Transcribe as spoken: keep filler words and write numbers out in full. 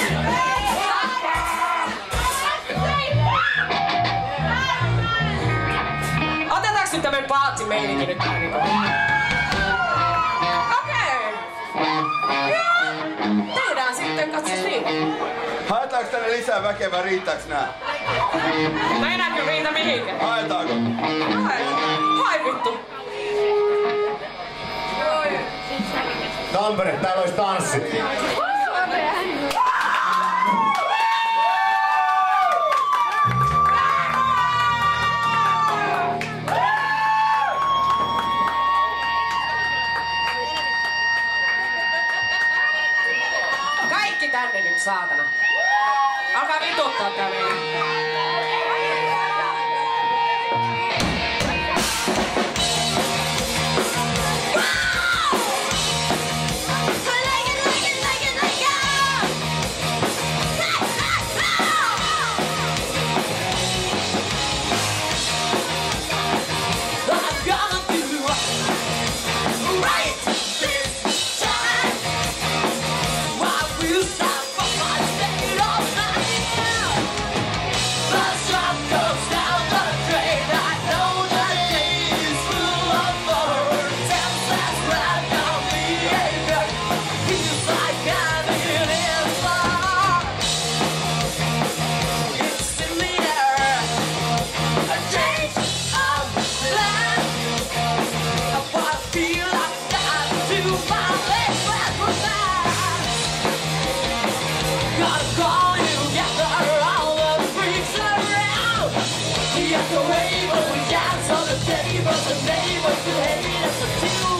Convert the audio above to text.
Otetaanko nyt tämmönen paatsimeininki nyt tähän niinku? Okei! Joo! Tehdään sitten, katsos niin. Haetaanko tänne lisää väkeä vai riittääks nää? No enää kyllä riitä mihinkään. Haetaanko? Hae. Hae vittu. Tampere, täällä ois tanssit. Kaikki tänne nyt, saatana. Alkaa vituttaa tää meidän. The neighbors who hate us until